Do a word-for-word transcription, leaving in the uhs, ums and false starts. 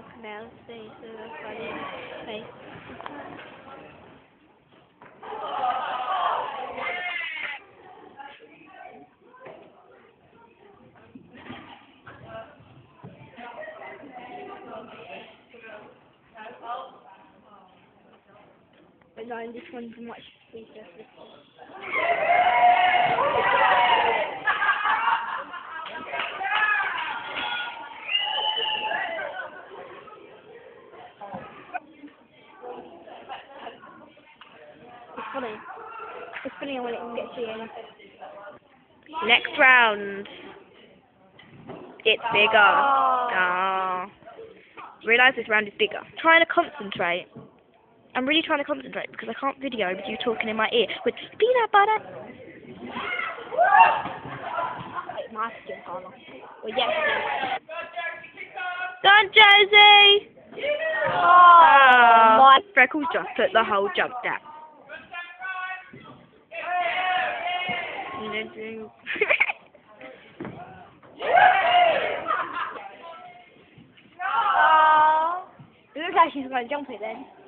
canal space so that's why I didn't space. But no, this one's much sweeter. It's funny. It's funny when it gets you in. Next round. It's bigger. Ah. Realise this round is bigger. Trying to concentrate. I'm really trying to concentrate because I can't video with you talking in my ear with peanut butter. Wait, my Gymkahna. Well, yes. Done, Josie! Oh, my Freckles just put the whole jump down. It looks like she's going to jump it then.